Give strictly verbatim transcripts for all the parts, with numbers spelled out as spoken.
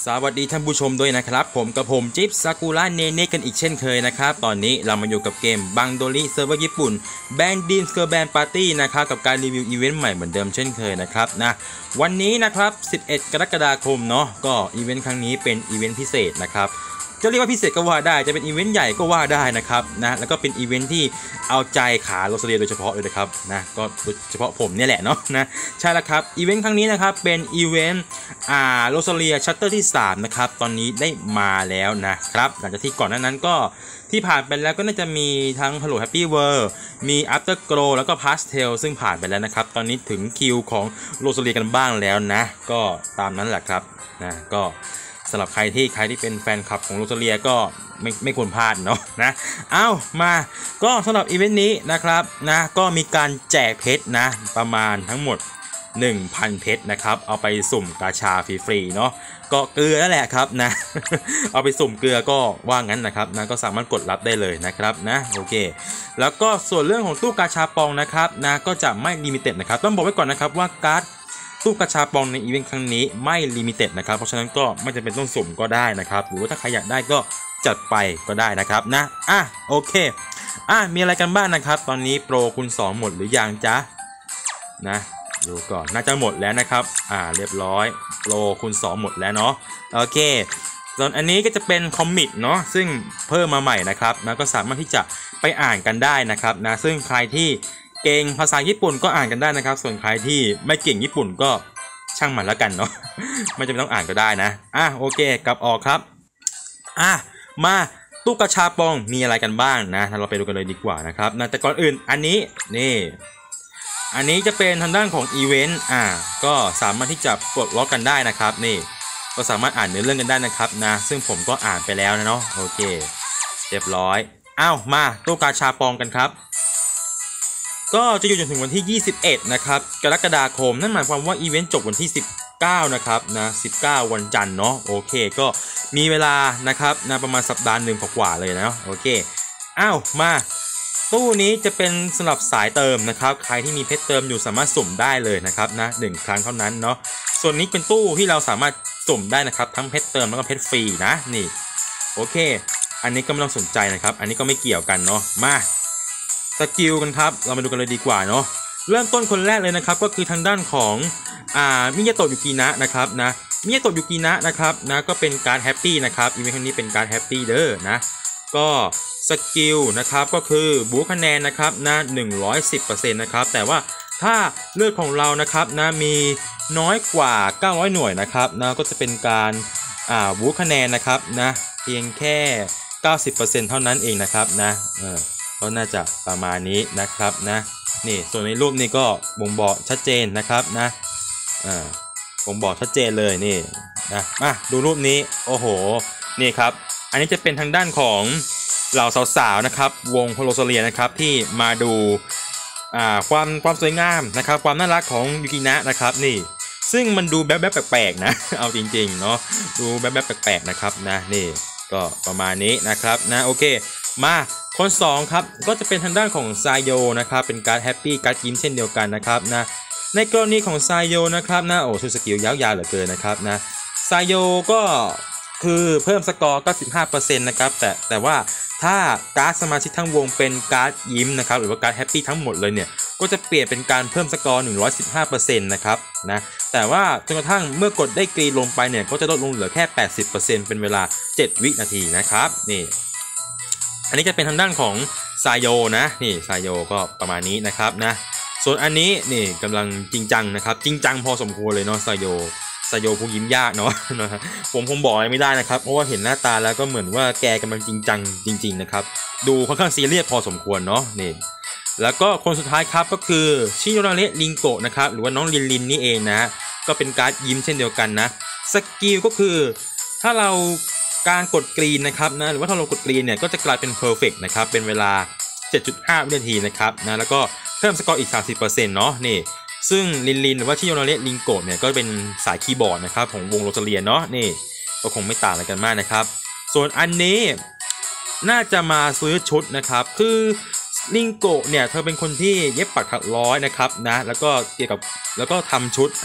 สวัสดีท่านผู้ชมด้วยนะครับผมกับผมจิ๊บซากุระเนเน่กันอีกเช่นเคยนะครับตอนนี้เรามาอยู่กับเกมบังโดริเซิร์ฟเวอร์ญี่ปุ่นแบนดีมสเกอร์แบนปาร์ตี้นะครับกับการรีวิวอีเวนต์ใหม่เหมือนเดิมเช่นเคยนะครับนะวันนี้นะครับสิบเอ็ดกรกฎาคมเนาะก็อีเวนต์ครั้งนี้เป็นอีเวนต์พิเศษนะครับจะเรียกว่าพิเศษก็ว่าได้จะเป็นอีเวนต์ใหญ่ก็ว่าได้นะครับนะแล้วก็เป็นอีเวนต์ที่เอาใจขาโรสเลียโดยเฉพาะเลยนะครับนะก็โดยเฉพาะผมเนี่ยแหละเนาะนะใช่แล้วครับอีเวนต์ครั้งนี้นะครับเป็นอีเวนต์อ่าโรสเลียชัตเตอร์ที่สามนะครับตอนนี้ได้มาแล้วนะครับหลังจากที่ก่อนหน้านั้นก็ที่ผ่านไปแล้วก็น่าจะมีทั้ง Hello Happy World มี Afterglow แล้วก็ Pastel ซึ่งผ่านไปแล้วนะครับตอนนี้ถึงคิวของโรสเลียกันบ้างแล้วนะก็ตามนั้นแหละครับนะก็สำหรับใครที่ใครที่เป็นแฟนคลับของโรสเลียก็ไม่ไม่ควรพลาดเนาะนะเอ้ามาก็สำหรับอีเวนต์นี้นะครับนะก็มีการแจกเพชรนะประมาณทั้งหมด หนึ่งพัน เพชรนะครับเอาไปสุ่มกาชาฟรีๆเนาะก็เกลือนั่นแหละครับนะ เอาไปสุ่มเกลือก็ว่างั้นนะครับนะก็สามารถกดรับได้เลยนะครับนะโอเคแล้วก็ส่วนเรื่องของตู้กาชาปองนะครับนะก็จะไม่ลิมิเต็ดนะครับต้องบอกไว้ก่อนนะครับว่าการ์ดตู้กาชาปองในอีเวนต์ครั้งนี้ไม่ลิมิเต็ดนะครับเพราะฉะนั้นก็ไม่จำเป็นต้องสุ่มก็ได้นะครับหรือว่าถ้าใครอยากได้ก็จัดไปก็ได้นะครับนะอ่ะโอเคอ่ะมีอะไรกันบ้างนะครับตอนนี้โปรคูณสองหมดหรือยังจ๊ะนะดูก่อนน่าจะหมดแล้วนะครับอ่าเรียบร้อยโปรคูณสองหมดแล้วเนาะโอเคส่วนอันนี้ก็จะเป็นคอมิกเนาะซึ่งเพิ่มมาใหม่นะครับนะก็สามารถที่จะไปอ่านกันได้นะครับนะซึ่งใครที่เก่งภาษาญี่ปุ่นก็อ่านกันได้นะครับส่วนใครที่ไม่เก่งญี่ปุ่นก็ช่างมันแล้วกันเนาะ ไม่จำเป็นต้องอ่านก็ได้นะอ่ะโอเคกลับออกครับอ่ะมาตู้กระชาปองมีอะไรกันบ้างนะเราไปดูกันเลยดีกว่านะครับนะแต่ก่อนอื่นอันนี้นี่อันนี้จะเป็นทางด้านของอีเวนต์อ่าก็สามารถที่จะปลดล็อกกันได้นะครับนี่ก็สามารถอ่านเนื้อเรื่องกันได้นะครับนะซึ่งผมก็อ่านไปแล้วนะเนาะโอเคเรียบร้อยอ้าวมาตู้กาชาปองกันครับก็จะอยู่จนถึงวันที่ยี่สิบเอ็ดนะครับกรกฎาคมนั่นหมายความว่าอีเวนต์จบวันที่สิบเก้านะครับนะสิบเก้าวันจันทร์เนาะโอเคก็มีเวลานะครับนะประมาณสัปดาห์หนึ่งกว่าเลยนะโอเคอ้าวมาตู้นี้จะเป็นสำหรับสายเติมนะครับใครที่มีเพชรเติมอยู่สามารถสุ่มได้เลยนะครับนะหนึ่งครั้งเท่านั้นเนาะส่วนนี้เป็นตู้ที่เราสามารถสุ่มได้นะครับทั้งเพชรเติมแล้วก็เพชรฟรีนะนี่โอเคอันนี้ก็ไม่ต้องสนใจนะครับอันนี้ก็ไม่เกี่ยวกันเนาะมาสกิลกันครับเรามาดูกันเลยดีกว่าเนาะเริ่มต้นคนแรกเลยนะครับก็คือทางด้านของอ่ามิยาโตะยูกินะนะครับนะมิยาโตะยูกินะนะครับนะก็เป็นการแฮปปี้นะครับอีเวนต์ครั้งนี้เป็นการแฮปปี้เด้อนะก็สกิลนะครับก็คือบูคะแนนนะครับนะ หนึ่งร้อยสิบเปอร์เซ็นต์ นะครับแต่ว่าถ้าเลือดของเรานะครับนะมีน้อยกว่าเก้าร้อยหน่วยนะครับนะก็จะเป็นการอ่าบูคะแนนนะครับนะเพียงแค่ เก้าสิบเปอร์เซ็นต์ เท่านั้นเองนะครับนะเออก็น่าจะประมาณนี้นะครับนะนี่ส่วนในรูปนี้ก็บ่งบอกชัดเจนนะครับนะอ่าบ่งบอกชัดเจนเลยนี่นะมาดูรูปนี้โอ้โหนี่ครับอันนี้จะเป็นทางด้านของเหล่าสาวๆนะครับวงโรสเลียนะครับที่มาดูอ่าความความสวยงามนะครับความน่ารักของยูกินะนะครับนี่ซึ่งมันดูแบบแบบแปลกๆนะเอาจริงๆเนาะดูแบบแบบแปลกๆนะครับนะนี่ก็ประมาณนี้นะครับนะโอเคมาคนสองครับก็จะเป็นทางด้านของไซโยนะครับเป็นการ์ดแฮปปี้การ์ดยิ้มเช่นเดียวกันนะครับนะในกรณีของไซโยนะครับนะโอ้ชื่อสกิลยาวๆเหลือเกินนะครับนะไซโยก็คือเพิ่มสกอร์ เก้าสิบห้าเปอร์เซ็นต์ นะครับแต่แต่ว่าถ้าการ์ดสมาชิกทั้งวงเป็นการ์ดยิ้มนะครับหรือว่าการ์ดแฮปปี้ทั้งหมดเลยเนี่ยก็จะเปลี่ยนเป็นการเพิ่มสกอร์ หนึ่งร้อยสิบห้าเปอร์เซ็นต์ นะครับนะแต่ว่าจนกระทั่งเมื่อกดได้กรีนลงไปเนี่ยก็จะลดลงเหลือแค่ แปดสิบเปอร์เซ็นต์ เป็นเวลาเจ็ดวินาทีนะครับนี่อันนี้จะเป็นทางด้านของไซโยนะนี่ไซโยก็ประมาณนี้นะครับนะส่วนอันนี้นี่กำลังจริงจังนะครับจริงจังพอสมควรเลยเนาะไซโยไซโยผู้ยิ้มยากเนาะผมคงบอกอะไรไม่ได้นะครับเพราะว่าเห็นหน้าตาแล้วก็เหมือนว่าแกกำลังจริงจังจริงๆนะครับดูค่อนข้างซีเรียสพอสมควรเนาะนี่แล้วก็คนสุดท้ายครับก็คือชิโยนาเระลิงโกะนะครับหรือว่าน้องลินลินนี่เองนะก็เป็นการ์ดยิ้มเช่นเดียวกันนะสกิลก็คือถ้าเราการกดกรีนนะครับนะหรือว่าถ้าเรากดกรีนเนี่ยก็จะกลายเป็นเพอร์เฟกต์นะครับเป็นเวลา เจ็ดจุดห้า วินาทีนะครับนะแล้วก็เพิ่มสกอร์อีก สามสิบเปอร์เซ็นต์ เนาะนี่ซึ่งลินลินหรือว่าชิโยนาเระลิงโกะเนี่ยก็เป็นสายคีย์บอร์ดนะครับของวงโรสเลียเนาะนี่ก็คงไม่ต่างอะไรกันมากนะครับส่วนอันนี้น่าจะมาซื้อชุดนะครับคือลิงโกะเนี่ยเธอเป็นคนที่เย็บปักถักร้อยนะครับนะแล้วก็เกี่ยวกับแล้วก็ทำชุดอ่า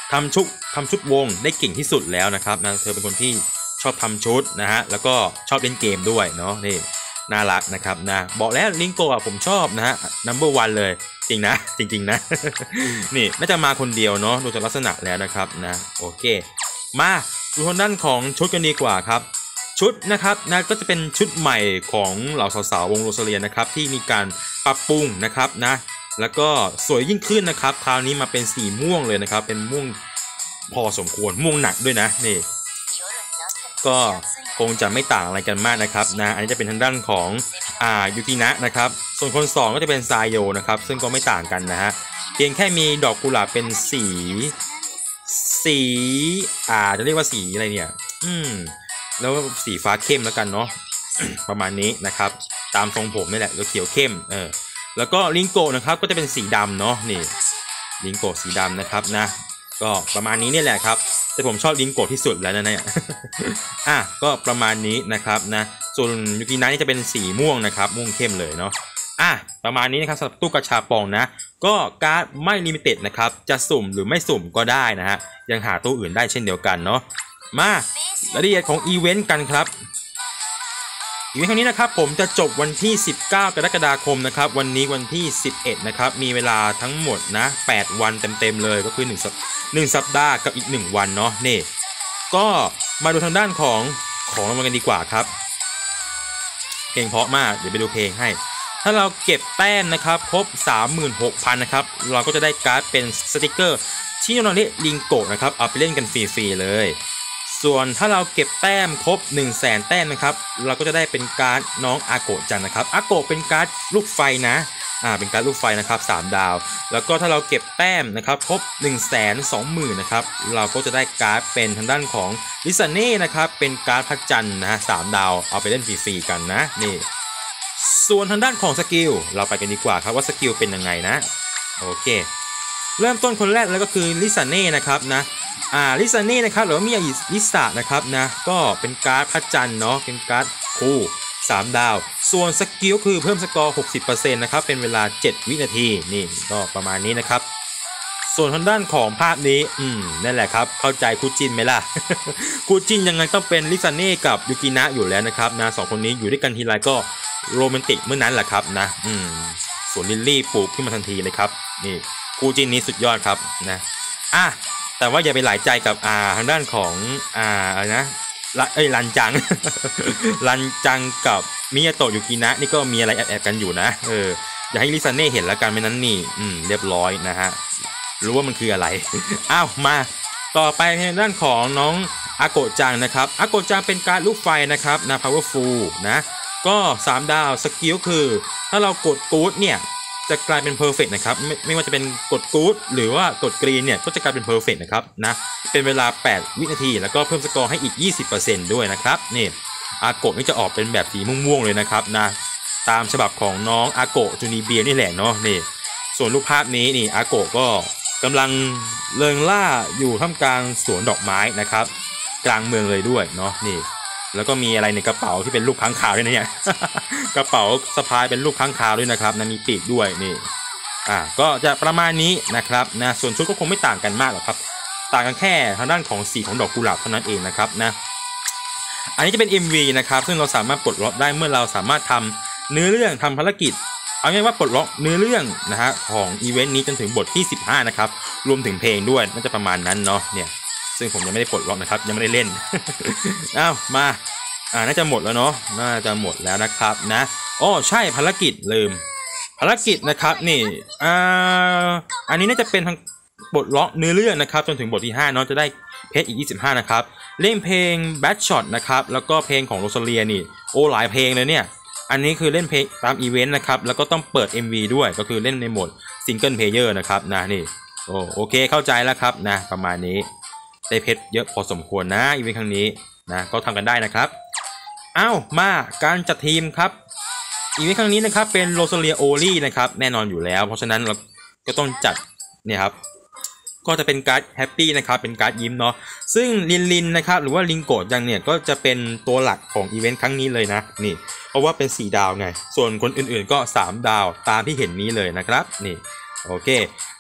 ทำชุดทำชุดวงได้เก่งที่สุดแล้วนะครับนะเธอเป็นคนที่ชอบทำชุดนะฮะแล้วก็ชอบเล่นเกมด้วยเนาะนี่น่ารักนะครับนะบอกแล้วลิงโกะผมชอบนะฮะ นัมเบอร์ วันเลยจริงนะจริงๆนะ นี่น่าจะมาคนเดียวเนาะดูจากลักษณะแล้วนะครับนะโอเคมาดูทางด้านของชุดกันดีกว่าครับชุดนะครับนะก็จะเป็นชุดใหม่ของเหล่าสาวๆวงโรซาเลียนะครับที่มีการปรับปรุงนะครับนะแล้วก็สวยยิ่งขึ้นนะครับคราวนี้มาเป็นสีม่วงเลยนะครับเป็นม่วงพอสมควรม่วงหนักด้วยนะนี่ก็คงจะไม่ต่างอะไรกันมากนะครับนะอันนี้จะเป็นทางด้านของอ่ายูกินะนะครับส่วนคนสองก็จะเป็นไซโยนะครับซึ่งก็ไม่ต่างกันนะฮะเพียงแค่มีดอกกุหลาบเป็นสีสีอ่าจะเรียกว่าสีอะไรเนี่ยอืมแล้วสีฟ้าเข้มแล้วกันเนาะ ประมาณนี้นะครับตามทรงผมนี่แหละแล้วเขียวเข้มเออแล้วก็ลิงโกนะครับก็จะเป็นสีดำเนาะนี่ลิงโกสีดำนะครับนะก็ประมาณนี้นี่แหละครับแต่ผมชอบลิงโกที่สุดแล้วนะเนี่ย อ่ะก็ประมาณนี้นะครับนะส่วนยูกินะนี่จะเป็นสีม่วงนะครับม่วงเข้มเลยเนาะอ่ะประมาณนี้นะครับสำหรับตู้กระชาปองนะก็การ์ดไม่ลิมิเต็ดนะครับจะสุ่มหรือไม่สุ่มก็ได้นะฮะยังหาตู้อื่นได้เช่นเดียวกันเนาะมารายละเอียดของอีเวนต์กันครับอีเวนต์ครั้งนี้นะครับผมจะจบวันที่สิบเก้ากรกฎาคมนะครับวันนี้วันที่สิบเอ็ดนะครับมีเวลาทั้งหมดนะแปดวันเต็มๆเลยก็คือหนึ่งสัปหนึ่งสัปดาห์กับอีกหนึ่งวันเนาะนี่ก็มาดูทางด้านของของรางวัลกันดีกว่าครับเพลงเพราะมากเดี๋ยวไปดูเพลงให้ถ้าเราเก็บแต้มนะครับครบ สามหมื่นหกพัน นะครับเราก็จะได้การ์ดเป็นสติกเกอร์ที่น้องๆเรียกลิงโกะนะครับเอาไปเล่นกันฟรีๆเลยส่วนถ้าเราเก็บแต้มครบ หนึ่งแสน แต้มนะครับเราก็จะได้เป็นการ์ดน้องอาโกะจังนะครับอาโกะเป็นการ์ดลูกไฟนะอ่าเป็นการ์ดลูกไฟนะครับสามดาวแล้วก็ถ้าเราเก็บแต้มนะครับครบ หนึ่งแสนสองหมื่น นะครับเราก็จะได้การ์ดเป็นทางด้านของลิซาเน่นะครับเป็นการ์ดพระจันทร์นะฮะสามดาวเอาไปเล่นฟรีๆกันนะนี่ส่วนทางด้านของสกิลเราไปกันดีกว่าครับว่าสกิลเป็นยังไงนะโอเคเริ่มต้นคนแรกแล้วก็คือลิซาเน่นะครับนะอ่าลิซาเน่นะครับหรือว่ามิยาอิลิซานะครับนะก็เป็นการ์ดพระจันทร์เนาะเป็นการ์ดคู่สามดาวส่วนสกิลคือเพิ่มสกอร์ หกสิบเปอร์เซ็นต์ นะครับเป็นเวลาเจ็ดวินาทีนี่ก็ประมาณนี้นะครับส่วนทางด้านของภาพนี้อืมนั่นแหละครับเข้าใจคู่จิ้นไหมล่ะ คู่จิ้นยังไงต้องเป็นลิซาเน่กับยูกินะอยู่แล้วนะครับนะสองคนนี้อยู่ด้วยกันทีไรก็โรแมนติกเมื่อนั้นแหละครับนะอืมส่วนลิลลี่ปลูกขึ้นมาทันทีเลยครับนี่คู่จิ้นนี้สุดยอดครับนะอ่ะแต่ว่าอย่าไปหลายใจกับอ่าทางด้านของอ่าอะไรนะเอ้ยรันจัง รันจังกับมิยาโตะยูกินะนี่ก็มีอะไรแอบๆกันอยู่นะเอออย่าให้ลิซาเน่เห็นแล้วกันไม่นั้นนี่อืมเรียบร้อยนะฮะรู้ว่ามันคืออะไร อ้าวมาต่อไปทางด้านของน้องอาโกะจังนะครับอาโกะจังเป็นการลูกไฟนะครับนะ powerful นะก็สามดาวสกิลคือถ้าเรากดกู๊ดเนี่ยจะกลายเป็น perfect นะครับไม่ไม่ว่าจะเป็นกดกู๊ดหรือว่ากดกรีนเนี่ยก็จะกลายเป็น perfect นะครับนะเป็นเวลาแปดวินาทีแล้วก็เพิ่มสกอร์ให้อีก ยี่สิบเปอร์เซ็นต์ ด้วยนะครับนี่อาโกะนี่จะออกเป็นแบบสีม่วงๆเลยนะครับนะตามฉบับของน้องอาโกะจูนิเบียนี่แหละเนาะนี่ส่วนรูปภาพนี้นี่อาโกะก็กำลังเริงล่าอยู่ท่ามกลางสวนดอกไม้นะครับกลางเมืองเลยด้วยเนาะนี่แล้วก็มีอะไรในกระเป๋าที่เป็นรูปค้างคาวด้วยนะเนี่ย กระเป๋าสะพายเป็นรูปค้างคาวด้วยนะครับนะมีปีกด้วยนี่อ่าก็จะประมาณนี้นะครับนะส่วนชุดก็คงไม่ต่างกันมากหรอกครับต่างกันแค่ทางด้านของสีของดอกกุหลาบเท่านั้นเองนะครับนะอันนี้จะเป็น เอ็ม วี นะครับซึ่งเราสามารถปลดล็อกได้เมื่อเราสามารถทำเนื้อเรื่องทำภารกิจเอาง่ายว่าปลดล็อกเนื้อเรื่องนะฮะของอีเวนต์นี้จนถึงบทที่สิบห้านะครับรวมถึงเพลงด้วยน่าจะประมาณนั้นเนาะเนี่ยซึ่งผมยังไม่ได้ปลดล็อกนะครับยังไม่ได้เล่น อ้าวมาอ่าน่าจะหมดแล้วเนาะน่าจะหมดแล้วนะครับนะอ๋อใช่ภารกิจลืมภารกิจนะครับนี่อ่าอันนี้น่าจะเป็นทางปลดล็อกเนื้อเรื่องนะครับจนถึงบทที่ห้าเนาะจะได้เพชรอีกยี่สิบห้านะครับเล่นเพลง Bad Shot นะครับแล้วก็เพลงของโรซาเลียนี่โอ้หลายเพลงเลยเนี่ยอันนี้คือเล่นเพลงตามอีเวนต์นะครับแล้วก็ต้องเปิด เอ็ม วี ด้วยก็คือเล่นในโหมดซิงเกิลเพลเยอร์นะครับนะนี่โอ้โอเคเข้าใจแล้วครับนะประมาณนี้ได้เพชรเยอะพอสมควรนะอีเวนต์ครั้งนี้นะก็ทำกันได้นะครับอ้าวมาการจัดทีมครับอีเวนต์ครั้งนี้นะครับเป็นโรซาเลียโอลี่นะครับแน่นอนอยู่แล้วเพราะฉะนั้นเราก็ต้องจัดเนี่ยครับก็จะเป็นการ์ดแฮปปี้นะครับเป็นการ์ดยิ้มเนาะซึ่งลินลินนะครับหรือว่าลิงโกะจังเนี่ยก็จะเป็นตัวหลักของอีเวนต์ครั้งนี้เลยนะนี่เพราะว่าเป็นสี่ดาวไงส่วนคนอื่นๆก็สามดาวตามที่เห็นนี้เลยนะครับนี่โอเค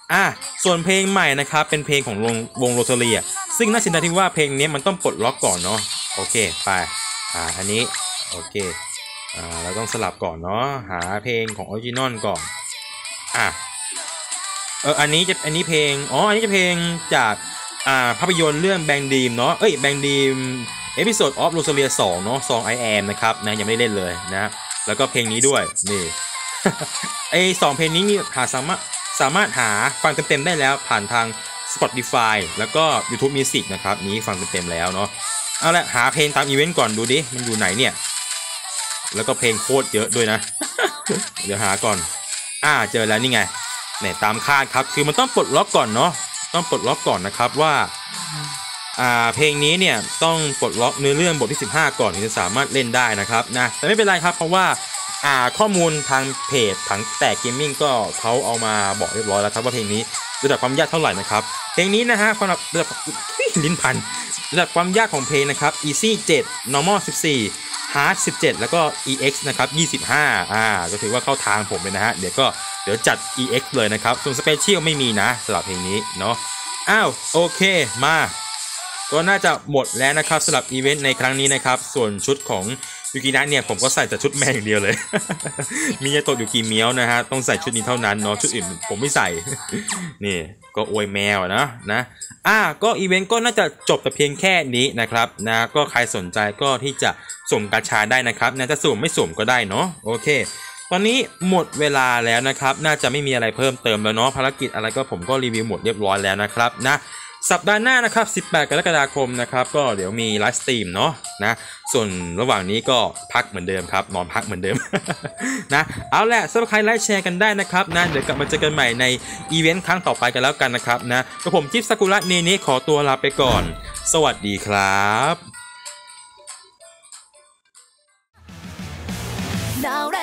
อ่ะส่วนเพลงใหม่นะครับเป็นเพลงของวงวงโรซาเลียซึ่งน่าเสียดายที่ว่าเพลงนี้มันต้องปลดล็อกก่อนเนาะโอเคไปอ่าอันนี้โอเคอ่าเราต้องสลับก่อนเนาะหาเพลงของออริจินอลก่อนอ่ะเอออันนี้จะอันนี้เพลงอ๋ออันนี้จะเพลงจากอ่าภาพยนตร์เรื่องแบงดีมเนาะเอ้ยแบงดีมเอพิโซดออฟโรซาเลียสองเนาะซองไอแอมนะครับนะยังไม่ได้เล่นเลยนะแล้วก็เพลงนี้ด้วยนี่ ไอสองเพลงนี้หาสามารถสามารถหาฟังเต็มๆได้แล้วผ่านทาง Spotify แล้วก็ YouTube Music นะครับนี้ฟังเต็มๆแล้วเนาะเอาละหาเพลงตามอีเวนต์ก่อนดูดิมันอยู่ไหนเนี่ยแล้วก็เพลงโคตรเยอะด้วยนะ เดี๋ยวหาก่อนอ่าเจอแล้วนี่ไงเนี่ยตามคาดครับคือมันต้องปลดล็อกก่อนเนาะต้องปลดล็อกก่อนนะครับว่าอ่าเพลงนี้เนี่ยต้องปลดล็อกเนื้อเรื่องบทที่สิบห้าก่อนถึงจะสามารถเล่นได้นะครับนะแต่ไม่เป็นไรครับเพราะว่าอ่าข้อมูลทางเพจถังแตกเกมมิ่งก็เขาเอามาบอกเรียบร้อยแล้วครับว่าเพลงนี้ระดับความยากเท่าไหร่นะครับเพลงนี้นะฮะความระดับลิ้นพันระดับความยากของเพลงนะครับ Easy เจ็ด Normal สิบสี่ Hard สิบเจ็ดแล้วก็ อี เอ็กซ์ นะครับยี่สิบห้าอ่าก็ถือว่าเข้าทางผมเลยนะฮะเดี๋ยวก็เดี๋ยวจัด อี เอ็กซ์ เลยนะครับส่วน Special ไม่มีนะสำหรับเพลงนี้เนาะอ้าวโอเคมาก็น่าจะหมดแล้วนะครับสำหรับอีเวนต์ในครั้งนี้นะครับส่วนชุดของยูกินะเนี่ยผมก็ใส่แต่ชุดแมวอย่างเดียวเลย มียาโตะยูกิเมียวนะฮะต้องใส่ชุดนี้เท่านั้นเนาะชุดอื่นผมไม่ใส่ นี่ก็อวยแมวนะนะอ่ะก็อีเวนต์ก็น่าจะจบแต่เพียงแค่นี้นะครับนะก็ใครสนใจก็ที่จะส่งกาชาได้นะครับนะจะสุ่มไม่สุ่มก็ได้เนาะโอเคตอนนี้หมดเวลาแล้วนะครับน่าจะไม่มีอะไรเพิ่มเติมแล้วเนาะภารกิจอะไรก็ผมก็รีวิวหมดเรียบร้อยแล้วนะครับนะสัปดาห์หน้านะครับสิบแปดกรกฎาคมนะครับก็เดี๋ยวมีไลฟ์สตรีมเนาะนะส่วนระหว่างนี้ก็พักเหมือนเดิมครับนอนพักเหมือนเดิม นะเอาแหละซับสไครต์ไลค์แชร์กันได้นะครับนะเดี๋ยวกลับมาเจอกันใหม่ในอีเวนต์ครั้งต่อไปกันแล้วกันนะครับนะกับผมจิ๊บซากุระเนเน่ขอตัวลาไปก่อนสวัสดีครับ